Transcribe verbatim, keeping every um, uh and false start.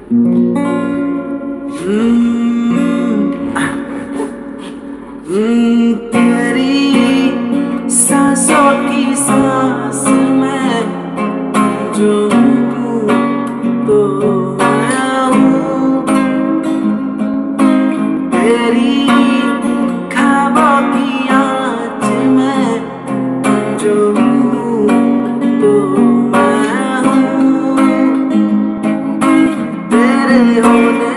हम्म, तेरी सांसों की सांस में जो हूँ तो मैं हूँ, तेरी ख्वाबों की आँच में जो हूँ तो मैं हूँ, तेरे होने